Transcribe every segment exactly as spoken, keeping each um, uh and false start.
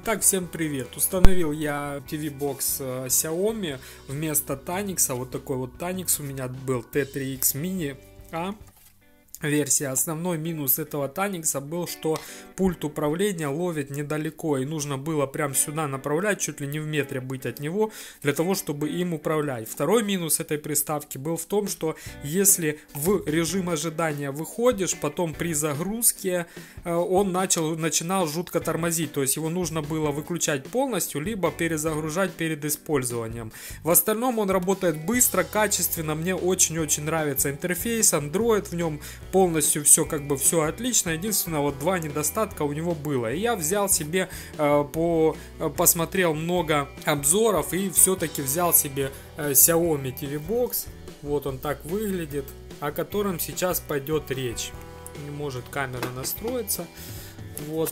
Итак, всем привет! Установил я ти ви-бокс Xiaomi вместо Tanix. Вот такой вот Tanix у меня был ти три икс Mini A версия. Основной минус этого Tanix был, что пульт управления ловит недалеко, и нужно было прям сюда направлять, чуть ли не в метре быть от него, для того, чтобы им управлять. Второй минус этой приставки был в том, что если в режим ожидания выходишь, потом при загрузке он начал, начинал жутко тормозить, то есть его нужно было выключать полностью, либо перезагружать перед использованием. В остальном он работает быстро, качественно, мне очень-очень нравится интерфейс, Android в нем полностью все как бы все отлично. Единственное, вот два недостатка у него было. И я взял себе э, по посмотрел много обзоров и все-таки взял себе э, Xiaomi ти ви-бокс. Вот он так выглядит, о котором сейчас пойдет речь. Не может камера настроиться. Вот.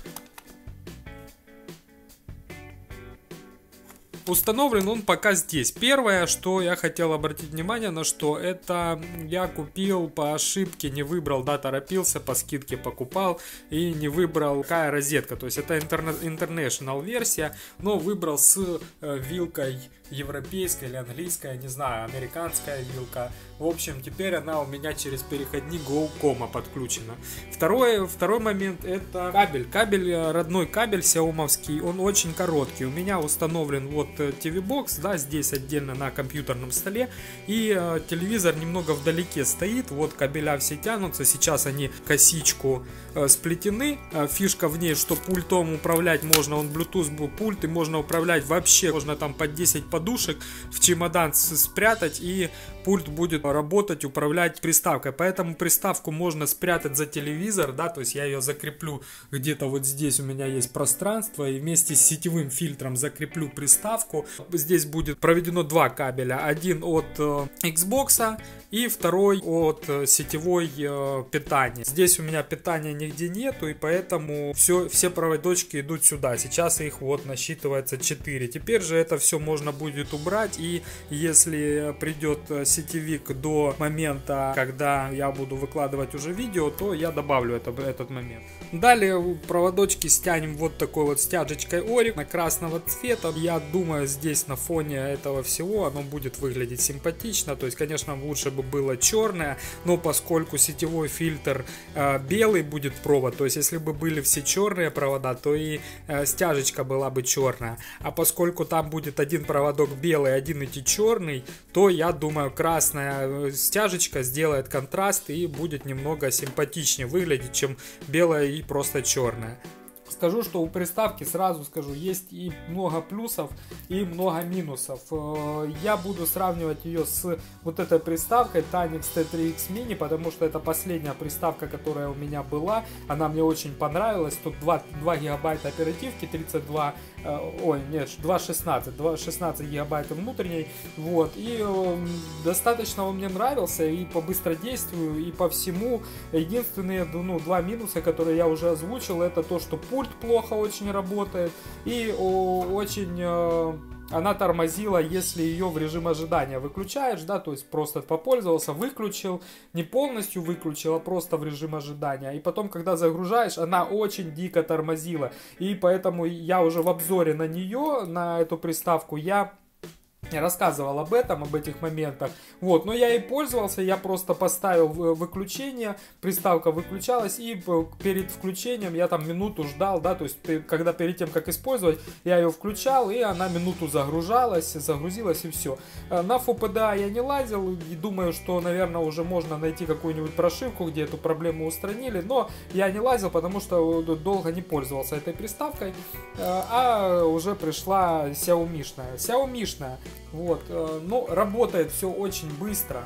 Установлен он пока здесь. Первое, что я хотел обратить внимание на что, это я купил по ошибке, не выбрал, да, торопился, по скидке покупал и не выбрал какая розетка. То есть это International версия, но выбрал с э, вилкой европейская или английская, не знаю, американская вилка. В общем, теперь она у меня через переходник Glowcom подключена. Второй, второй момент это кабель. Кабель, родной кабель сяомовский, он очень короткий. У меня установлен вот ти ви-бокс, да, здесь отдельно на компьютерном столе. И э, телевизор немного вдалеке стоит. Вот кабеля все тянутся. Сейчас они косичку э, сплетены. Э, фишка в ней, что пультом управлять можно. Он Bluetooth пульт, и можно управлять вообще. Можно там под десять подушек в чемодан спрятать, и пульт будет работать, управлять приставкой. Поэтому приставку можно спрятать за телевизор, да, то есть я ее закреплю где-то вот здесь, у меня есть пространство, и вместе с сетевым фильтром закреплю приставку. Здесь будет проведено два кабеля, один от э, Xbox и второй от э, сетевой э, питания. Здесь у меня питания нигде нету, и поэтому все, все проводочки идут сюда. Сейчас их вот насчитывается четыре. Теперь же это все можно будет убрать, и если придет сетевик до момента, когда я буду выкладывать уже видео, то я добавлю это, этот момент. Далее проводочки стянем вот такой вот стяжечкой Орик на красного цвета. Я думаю, здесь на фоне этого всего оно будет выглядеть симпатично. То есть, конечно, лучше бы было черное, но поскольку сетевой фильтр э, белый будет провод, то есть если бы были все черные провода, то и э, стяжечка была бы черная. А поскольку там будет один проводок белый, один идти черный, то я думаю, красная стяжечка сделает контраст и будет немного симпатичнее выглядеть, чем белая и просто черная. Скажу, что у приставки, сразу скажу, есть и много плюсов, и много минусов. Я буду сравнивать ее с вот этой приставкой Tanix ти три икс Mini, потому что это последняя приставка, которая у меня была. Она мне очень понравилась. Тут два, два гигабайта оперативки, тридцать два, ой, нет, два шестнадцать, шестнадцать гигабайт внутренней. Вот, и э, достаточно он мне нравился и по быстродействию, и по всему. Единственные, ну, два минуса, которые я уже озвучил, это то, что пульт плохо очень работает, и о, очень э, она тормозила, если ее в режим ожидания выключаешь, да, то есть просто попользовался, выключил, не полностью выключил, а просто в режим ожидания, и потом, когда загружаешь, она очень дико тормозила, и поэтому я уже в обзоре на нее, на эту приставку, я рассказывал об этом, об этих моментах. Вот, но я и пользовался, я просто поставил выключение, приставка выключалась, и перед включением я там минуту ждал, да, то есть когда перед тем, как использовать, я ее включал, и она минуту загружалась, загрузилась, и все. На эф пи ди эй я не лазил, и думаю, что, наверное, уже можно найти какую-нибудь прошивку, где эту проблему устранили, но я не лазил, потому что долго не пользовался этой приставкой, а уже пришла Xiaomi-шная. Xiaomi-шная. Вот, но работает все очень быстро.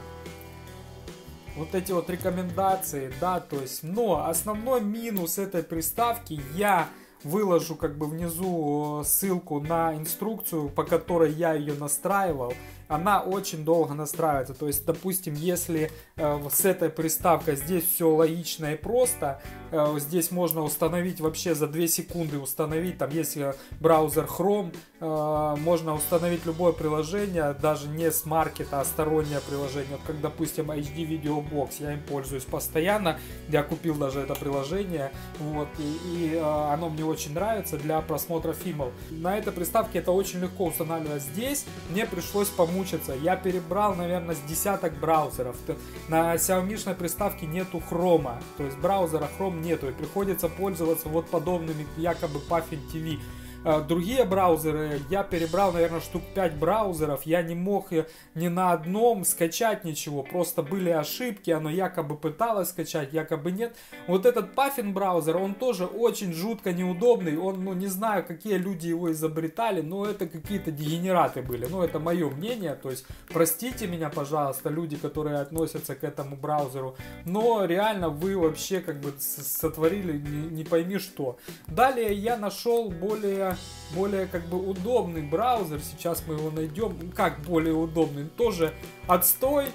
Вот эти вот рекомендации, да, то есть, но основной минус этой приставки, я выложу как бы внизу ссылку на инструкцию, по которой я ее настраивал. она очень долго настраивается. То есть, допустим, если э, с этой приставкой здесь все логично и просто, э, здесь можно установить вообще за две секунды, установить, там, если браузер Chrome, э, можно установить любое приложение, даже не с маркета, а стороннее приложение. Вот как, допустим, эйч ди Video Box, я им пользуюсь постоянно, я купил даже это приложение, вот, и, и э, оно мне очень нравится для просмотра фильмов. На этой приставке это очень легко устанавливать. Здесь мне пришлось помучиться. Я перебрал, наверное, с десяток браузеров. На Xiaomi-шной приставке нету хрома, то есть браузера Chrome нету, и приходится пользоваться вот подобными якобы Puffin ти ви. Другие браузеры, я перебрал, наверное, штук пять браузеров, я не мог ни на одном скачать ничего, просто были ошибки, оно якобы пыталось скачать, якобы нет. Вот этот Puffin браузер, он тоже очень жутко неудобный, он, ну, не знаю, какие люди его изобретали, но это какие-то дегенераты были, ну, это мое мнение, то есть, простите меня, пожалуйста, люди, которые относятся к этому браузеру, но реально вы вообще, как бы, сотворили не, не пойми что. Далее я нашел более... более как бы удобный браузер, сейчас мы его найдем, как более удобный, тоже отстой,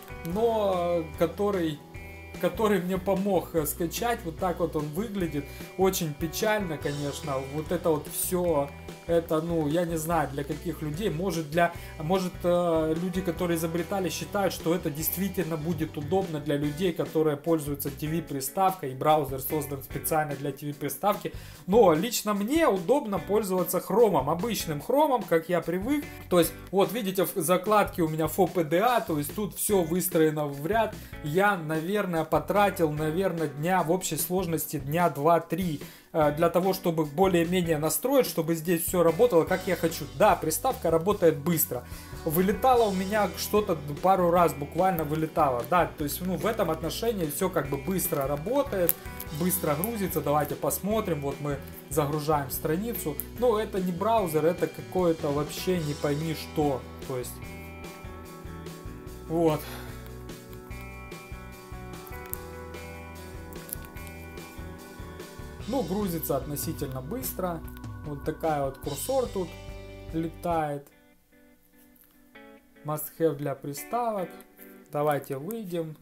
но который, который мне помог скачать, вот так вот он выглядит, очень печально, конечно, вот это вот все, это, ну, я не знаю для каких людей, может для, может э, люди, которые изобретали, считают, что это действительно будет удобно для людей, которые пользуются ти ви-приставкой, и браузер создан специально для ти ви-приставки, но лично мне удобно пользоваться хромом, обычным хромом, как я привык, то есть, вот видите, в закладке у меня эф о пи ди эй, то есть тут все выстроено в ряд, я, наверное, потратил, наверное, дня в общей сложности дня два-три, для того, чтобы более-менее настроить, чтобы здесь все работало как я хочу. Да, приставка работает быстро. Вылетало у меня что-то пару раз, буквально вылетало. Да, то есть, ну, в этом отношении все как бы быстро работает, быстро грузится. Давайте посмотрим. Вот мы загружаем страницу. Но это не браузер, это какое-то вообще не пойми что. То есть, вот. Ну, грузится относительно быстро. Вот такая вот курсор тут летает. Must have для приставок. Давайте выйдем.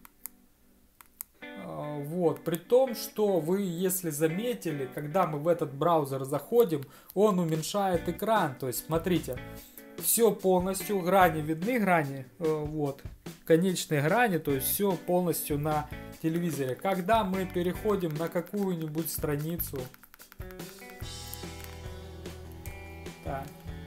Вот, при том, что вы, если заметили, когда мы в этот браузер заходим, он уменьшает экран. То есть, смотрите, все полностью, грани видны, грани, вот, конечные грани, то есть все полностью на телевизоре. Когда мы переходим на какую-нибудь страницу, так,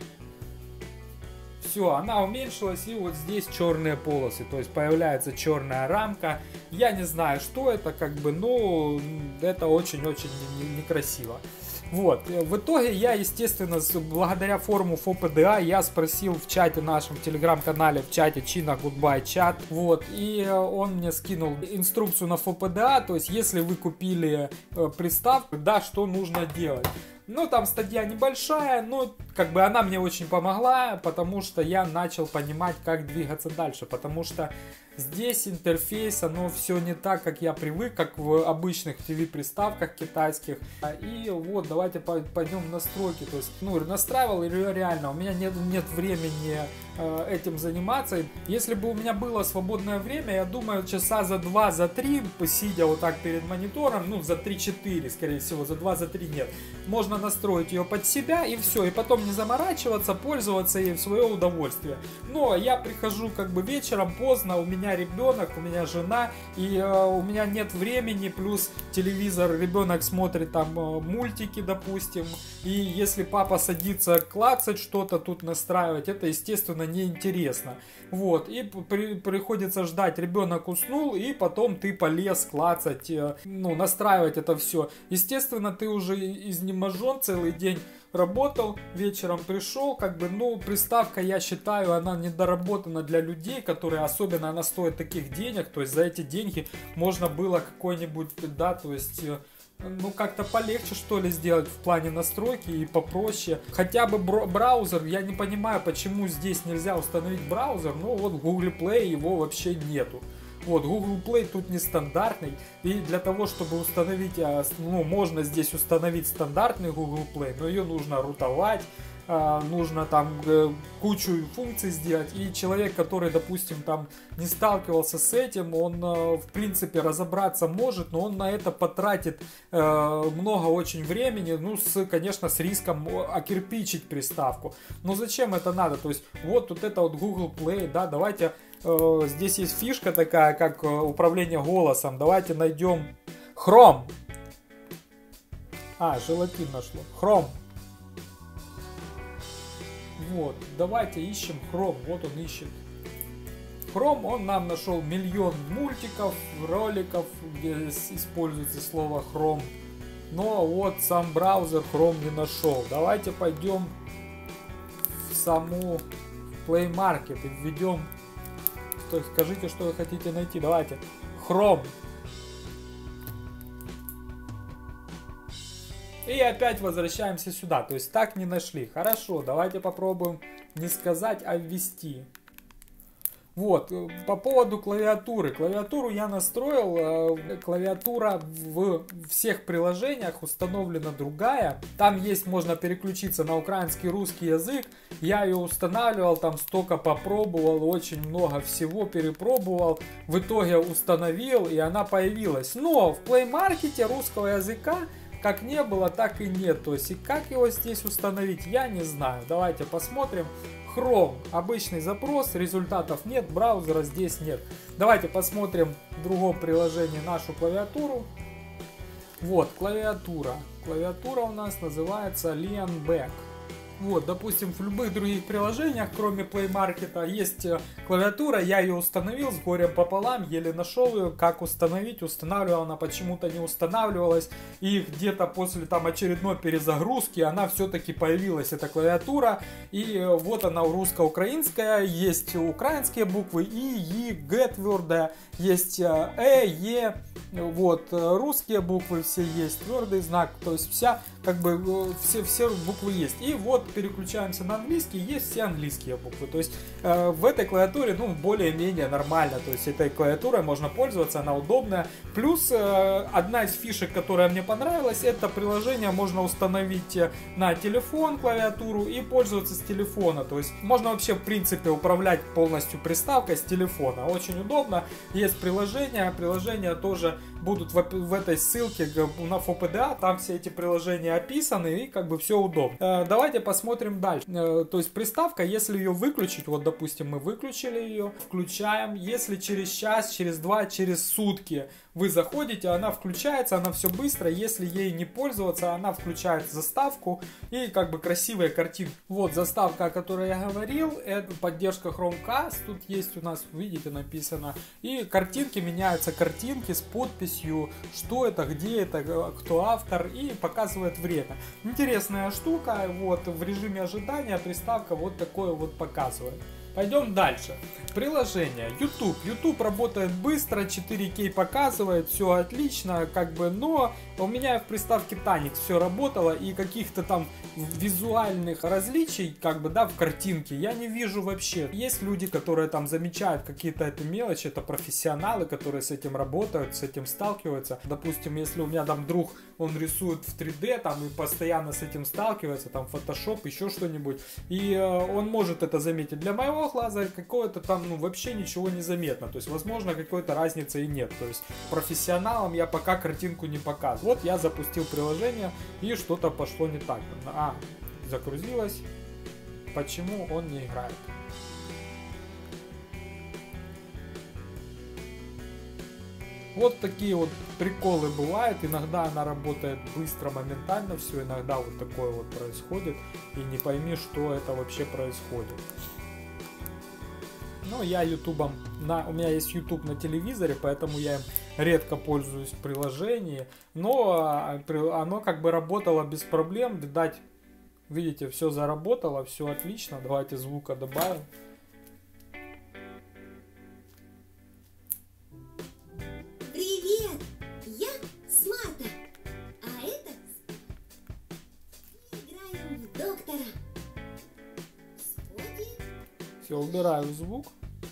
все, она уменьшилась, и вот здесь черные полосы, то есть появляется черная рамка. Я не знаю, что это, как бы, но это очень-очень некрасиво. Вот, в итоге я, естественно, благодаря форуму эф о пи ди эй, я спросил в чате нашем, в телеграм-канале, в чате China Goodbye Chat, вот, и он мне скинул инструкцию на эф о пи ди эй, то есть, если вы купили приставку, да, что нужно делать. Ну, там статья небольшая, но как бы она мне очень помогла, потому что я начал понимать, как двигаться дальше, потому что здесь интерфейс, оно все не так, как я привык, как в обычных ти ви-приставках китайских. И вот, давайте пойдем в настройки. То есть, ну, настраивал ее реально, у меня нет, нет времени э, этим заниматься. Если бы у меня было свободное время, я думаю, часа за два, за три, посидя вот так перед монитором, ну, за три-четыре, скорее всего, за два, за три нет. Можно настроить ее под себя и все, и потом не заморачиваться, пользоваться ей в свое удовольствие. Но я прихожу как бы вечером поздно, у меня ребенок, у меня жена, и э, у меня нет времени, плюс телевизор, ребенок смотрит там э, мультики, допустим, и если папа садится клацать что-то тут настраивать, это, естественно, неинтересно. Вот, и при, приходится ждать, ребенок уснул, и потом ты полез клацать, э, ну, настраивать это все. Естественно, ты уже изнеможен целый день, работал, вечером пришел, как бы, ну, приставка, я считаю, она недоработана для людей, которые, особенно она стоит таких денег, то есть за эти деньги можно было какой-нибудь, да, то есть, ну, как-то полегче, что ли, сделать в плане настройки и попроще. Хотя бы браузер, я не понимаю, почему здесь нельзя установить браузер, но вот в Google Play его вообще нету. Вот, Google Play тут нестандартный, и для того, чтобы установить, ну, можно здесь установить стандартный Google Play, но ее нужно рутовать, э, нужно там э, кучу функций сделать, и человек, который, допустим, там не сталкивался с этим, он э, в принципе разобраться может, но он на это потратит э, много очень времени, ну, с, конечно, с риском окирпичить приставку. Но зачем это надо? То есть вот, вот это вот Google Play, да, давайте, э, здесь есть фишка такая, как управление голосом, давайте найдем Chrome. А, желатин нашло. Chrome. Вот, давайте ищем Chrome, вот он ищет. Chrome, он нам нашел миллион мультиков, роликов, где используется слово Chrome. Но вот сам браузер Chrome не нашел. Давайте пойдем в саму Play Market и введем, скажите, что вы хотите найти. Давайте, Chrome. И опять возвращаемся сюда, то есть так не нашли. Хорошо, давайте попробуем не сказать, а ввести. Вот, по поводу клавиатуры. Клавиатуру я настроил, клавиатура в всех приложениях установлена другая. Там есть, можно переключиться на украинский, русский язык. Я ее устанавливал, там столько попробовал, очень много всего перепробовал. В итоге установил, и она появилась. Но в Play Market русского языка как не было, так и нет. То есть, и как его здесь установить, я не знаю. Давайте посмотрим. Chrome. Обычный запрос, результатов нет, браузера здесь нет. Давайте посмотрим в другом приложении нашу клавиатуру. Вот, клавиатура. Клавиатура у нас называется Leonback. Вот, допустим, в любых других приложениях, кроме Play Market, есть клавиатура, я ее установил с горем пополам, еле нашел ее, как установить, устанавливал, она почему-то не устанавливалась, и где-то после там очередной перезагрузки она все-таки появилась, эта клавиатура, и вот она русско-украинская, есть украинские буквы И, Е, Г твердая, есть Э, Е, вот, русские буквы все есть, твердый знак, то есть вся, как бы, все, все буквы есть, и вот переключаемся на английский, есть все английские буквы. То есть э, в этой клавиатуре, ну, более-менее нормально. То есть этой клавиатурой можно пользоваться, она удобная. Плюс э, одна из фишек, которая мне понравилась, это приложение можно установить на телефон клавиатуру и пользоваться с телефона. То есть можно вообще, в принципе, управлять полностью приставкой с телефона. Очень удобно. Есть приложения, приложения тоже будут в, в этой ссылке на эф пэ дэ а, там все эти приложения описаны, и как бы все удобно. Э, давайте посмотрим дальше. Э, то есть приставка, если ее выключить, вот допустим мы выключили ее, включаем, если через час, через два, через сутки вы заходите, она включается, она все быстро, если ей не пользоваться, она включает заставку и как бы красивые картинки. Вот заставка, о которой я говорил, это поддержка Chromecast, тут есть у нас, видите, написано, и картинки, меняются картинки с подписью, что это, где это, кто автор, и показывает время. Интересная штука, вот в режиме ожидания приставка вот такое вот показывает. Пойдем дальше. Приложение. YouTube. YouTube работает быстро, четыре кей показывает, все отлично, как бы, но у меня в приставке Tanix все работало, и каких-то там визуальных различий, как бы, да, в картинке я не вижу вообще. Есть люди, которые там замечают какие-то это мелочи, это профессионалы, которые с этим работают, с этим сталкиваются. Допустим, если у меня там друг, он рисует в три дэ, там, и постоянно с этим сталкивается, там, Photoshop, еще что-нибудь, и э, он может это заметить. Для моего глаза какое-то там, ну, вообще ничего не заметно, то есть, возможно, какой-то разницы и нет, то есть, профессионалам я пока картинку не показываю. Вот я запустил приложение, и что-то пошло не так. А, загрузилось. Почему он не играет? Вот такие вот приколы бывают. Иногда она работает быстро, моментально все, иногда вот такое вот происходит, и не пойми, что это вообще происходит. Ну, я ютубом, на, у меня есть YouTube на телевизоре, поэтому я им редко пользуюсь в приложении, но оно как бы работало без проблем, видать, видите, все заработало, все отлично. Давайте звука добавим. Привет, я Смарта, а это мы играем в доктора. Все, убираю звук.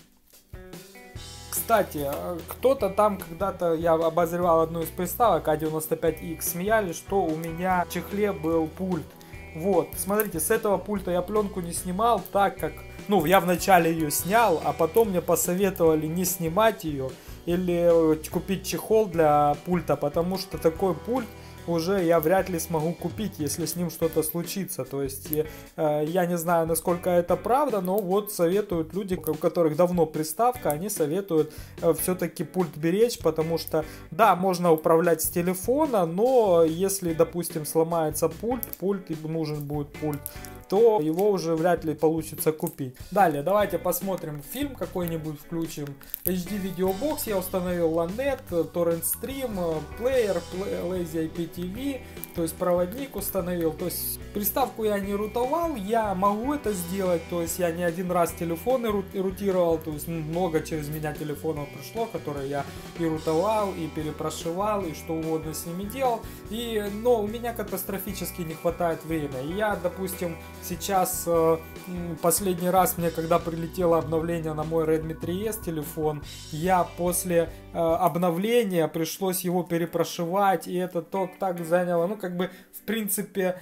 Кстати, кто-то там когда-то, я обозревал одну из приставок а девяносто пять икс, смеялись, что у меня в чехле был пульт. Вот, смотрите, с этого пульта я пленку не снимал, так как, ну, я вначале ее снял, а потом мне посоветовали не снимать ее или купить чехол для пульта, потому что такой пульт уже я вряд ли смогу купить, если с ним что-то случится. То есть э, я не знаю, насколько это правда, но вот советуют люди, у которых давно приставка, они советуют э, все-таки пульт беречь, потому что, да, можно управлять с телефона, но если, допустим, сломается пульт, пульт, и нужен будет пульт, то его уже вряд ли получится купить. Далее, давайте посмотрим фильм какой-нибудь, включим эйч ди видеобокс, я установил Lanet, Torrent Stream, плеер, Lazy ай пи ти ви, то есть проводник установил, то есть приставку я не рутовал, я могу это сделать, то есть я не один раз телефоны рутировал, то есть много через меня телефонов пришло, которые я и рутовал, и перепрошивал, и что угодно с ними делал, и, но у меня катастрофически не хватает времени, и я, допустим, сейчас э, последний раз мне, когда прилетело обновление на мой Redmi три эс телефон, я после э, обновления пришлось его перепрошивать, и это так, так заняло, ну как бы в принципе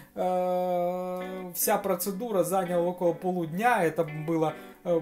э, вся процедура заняла около полудня, это было э,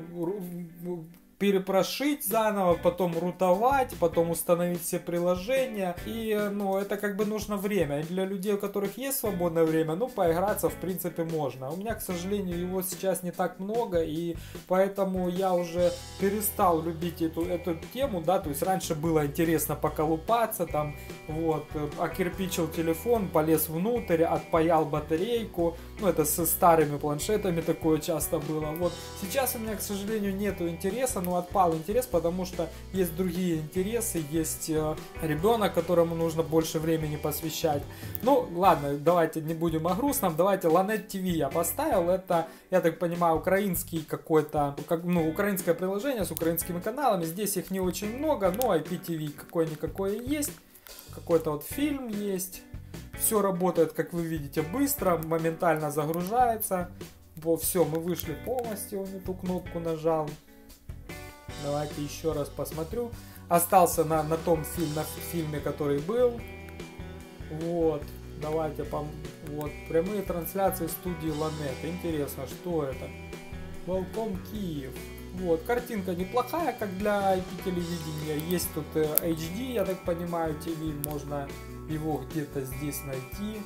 перепрошить заново, потом рутовать, потом установить все приложения. И, ну, это как бы нужно время. И для людей, у которых есть свободное время, ну, поиграться, в принципе, можно. У меня, к сожалению, его сейчас не так много, и поэтому я уже перестал любить эту, эту тему, да, то есть раньше было интересно поколупаться, там, вот, окирпичил телефон, полез внутрь, отпаял батарейку, ну, это со старыми планшетами такое часто было. Вот, сейчас у меня, к сожалению, нету интереса, ну, отпал интерес, потому что есть другие интересы, есть э, ребенок, которому нужно больше времени посвящать. Ну, ладно, давайте не будем о грустном, давайте Lanet ти ви я поставил, это, я так понимаю, украинский какой-то, как, ну, украинское приложение с украинскими каналами, здесь их не очень много, но ай пи ти ви какое-никакое есть, какой-то вот фильм есть, все работает, как вы видите, быстро, моментально загружается. Во, все, мы вышли полностью, не ту кнопку нажал. Давайте еще раз посмотрю. Остался на, на том фильме, на фильме, который был. Вот. Давайте пом... Вот. Прямые трансляции студии Lanet. Интересно, что это? Welcome Киев. Вот. Картинка неплохая, как для ай пи телевидения. Есть тут эйч ди, я так понимаю, ти ви. Можно его где-то здесь найти.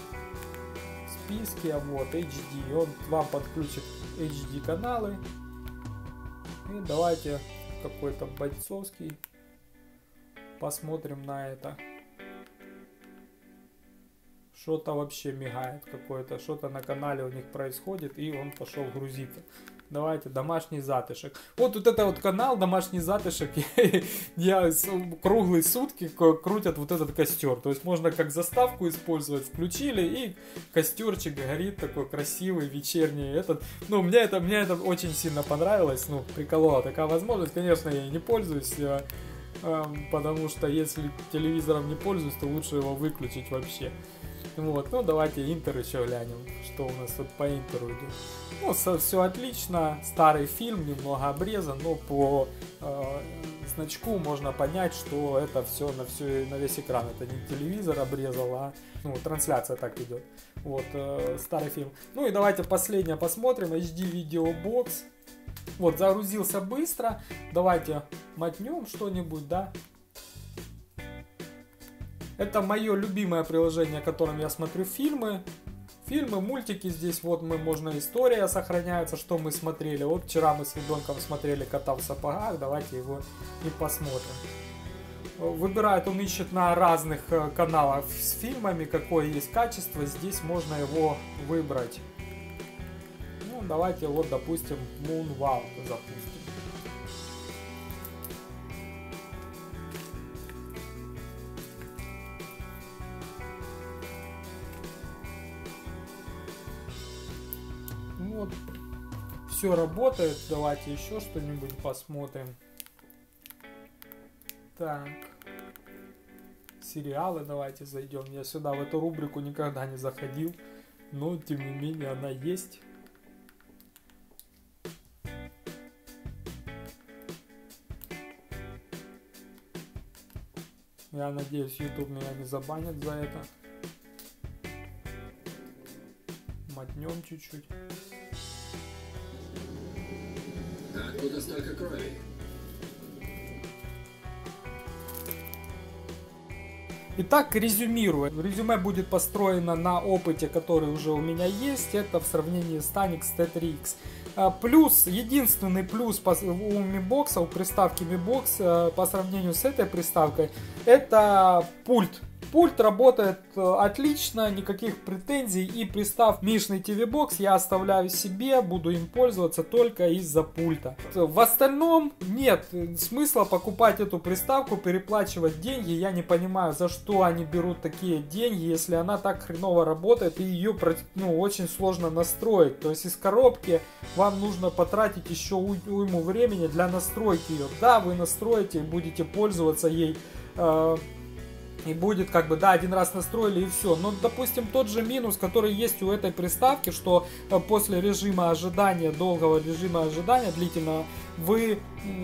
В списке. Вот. эйч ди. Он вам подключит эйч ди каналы. И давайте какой-то бойцовский посмотрим на это. Что-то вообще мигает какое-то, что-то на канале у них происходит, и он пошел грузиться. Давайте, домашний затишек. Вот, вот это вот канал «Домашний затишек», я круглые сутки крутят вот этот костер. То есть можно как заставку использовать, включили, и костерчик горит такой красивый, вечерний. Этот, ну, мне это, мне это очень сильно понравилось, ну, приколола такая возможность. Конечно, я не пользуюсь, потому что если телевизором не пользуюсь, то лучше его выключить вообще. Вот, ну давайте Интер еще глянем, что у нас тут по Интеру идет. Ну, все отлично, старый фильм, немного обрезан, но по э, значку можно понять, что это все на, все на весь экран. Это не телевизор обрезал, а ну, трансляция так идет. Вот, э, старый фильм. Ну и давайте последнее посмотрим, эйч ди видеобокс. Вот, загрузился быстро, давайте мотнем что-нибудь, да. Это мое любимое приложение, которым я смотрю фильмы. Фильмы, мультики, здесь вот мы, можно, история сохраняется, что мы смотрели. Вот вчера мы с ребенком смотрели «Кота в сапогах», давайте его и посмотрим. Выбирает, он ищет на разных каналах с фильмами, какое есть качество, здесь можно его выбрать. Ну, давайте вот, допустим, Moonwalk запустим. Вот, все работает. Давайте еще что-нибудь посмотрим. Так, сериалы давайте зайдем. Я сюда в эту рубрику никогда не заходил, но тем не менее она есть. Я надеюсь, YouTube меня не забанит за это. мотнем чуть-чуть. Откуда столько крови? Итак, резюмируя. Резюме будет построено на опыте, который уже у меня есть. Это в сравнении с Tanix T три X. Плюс, единственный плюс у Mi Box, у приставки Mi Box по сравнению с этой приставкой, это пульт. Пульт работает отлично, никаких претензий, и пристав Мишный ти ви Box я оставляю себе, буду им пользоваться только из-за пульта. В остальном нет смысла покупать эту приставку, переплачивать деньги, я не понимаю, за что они берут такие деньги, если она так хреново работает и ее, ну, очень сложно настроить. То есть из коробки вам нужно потратить еще уйму времени для настройки ее. Да, вы настроите и будете пользоваться ей, э и будет как бы, да, один раз настроили и все. Но, допустим, тот же минус, который есть у этой приставки, что после режима ожидания, долгого режима ожидания, длительного, вы,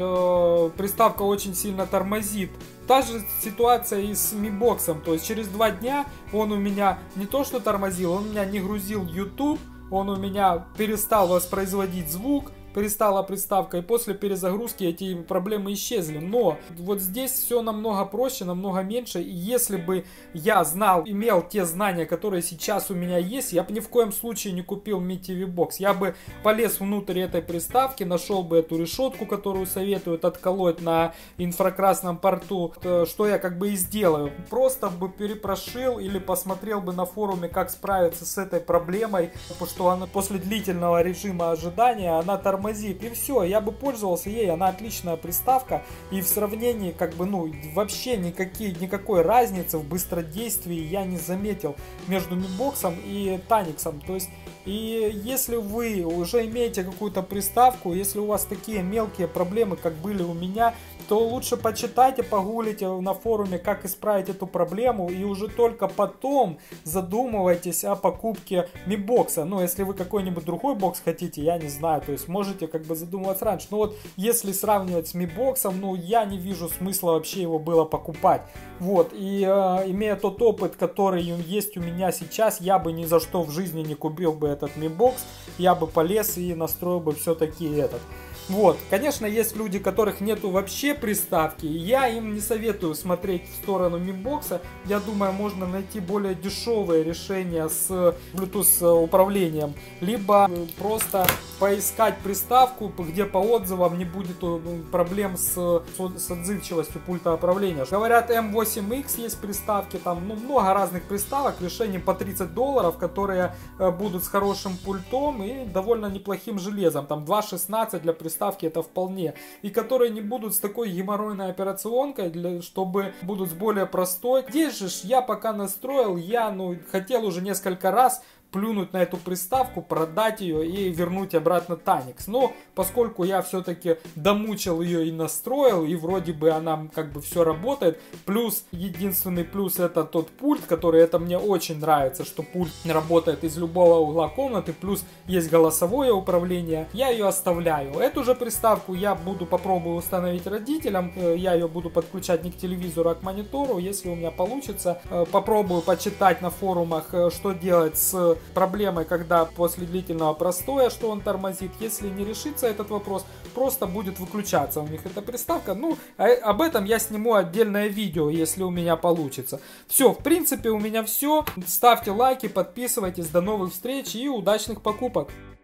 э, приставка очень сильно тормозит. Та же ситуация и с Mi Box. То есть через два дня он у меня не то что тормозил, он у меня не грузил YouTube, он у меня перестал воспроизводить звук, перестала приставка, и после перезагрузки эти проблемы исчезли. Но вот здесь все намного проще, намного меньше. И если бы я знал, имел те знания, которые сейчас у меня есть, я бы ни в коем случае не купил Mi ти ви Box. Я бы полез внутрь этой приставки, нашел бы эту решетку, которую советуют отколоть на инфракрасном порту, что я как бы и сделаю. Просто бы перепрошил или посмотрел бы на форуме, как справиться с этой проблемой, потому что она после длительного режима ожидания, она тормозит. И все, я бы пользовался ей, она отличная приставка, и в сравнении, как бы, ну, вообще никакие, никакой разницы в быстродействии я не заметил между Mi Box и Tanix. То есть, и если вы уже имеете какую-то приставку, если у вас такие мелкие проблемы, как были у меня, то лучше почитайте, погуглите на форуме, как исправить эту проблему, и уже только потом задумывайтесь о покупке Mi Box. Ну, если вы какой-нибудь другой бокс хотите, я не знаю, то есть можете как бы задумываться раньше. Но вот если сравнивать с Mi Box, ну, я не вижу смысла вообще его было покупать. Вот, и э, имея тот опыт, который есть у меня сейчас, я бы ни за что в жизни не купил бы этот Mi Box, я бы полез и настроил бы все-таки этот. Вот, конечно, есть люди, у которых нету вообще приставки, и я им не советую смотреть в сторону Mi Box. Я думаю, можно найти более дешевые решения с Bluetooth управлением, либо просто поискать приставку, где по отзывам не будет проблем с, с отзывчивостью пульта управления. Говорят, эм восемь икс есть приставки, там, ну, много разных приставок, решений по тридцать долларов, которые будут с хорошим пультом и довольно неплохим железом, там два шестнадцать для приставки. Приставки это вполне, и которые не будут с такой геморройной операционкой, для, чтобы будут с более простой. Здесь же я пока настроил, я ну хотел уже несколько раз плюнуть на эту приставку, продать ее и вернуть обратно Tanix. Но поскольку я все-таки домучил ее и настроил, и вроде бы она как бы все работает, плюс, единственный плюс это тот пульт, который это мне очень нравится, что пульт работает из любого угла комнаты, плюс есть голосовое управление, я ее оставляю. Эту же приставку я буду попробую установить родителям, я ее буду подключать не к телевизору, а к монитору, если у меня получится. Попробую почитать на форумах, что делать с проблемой, когда после длительного простоя, что он тормозит. Если не решится этот вопрос, просто будет выключаться у них эта приставка. Ну, а об этом я сниму отдельное видео, если у меня получится. Все, в принципе, у меня все. Ставьте лайки, подписывайтесь. До новых встреч и удачных покупок!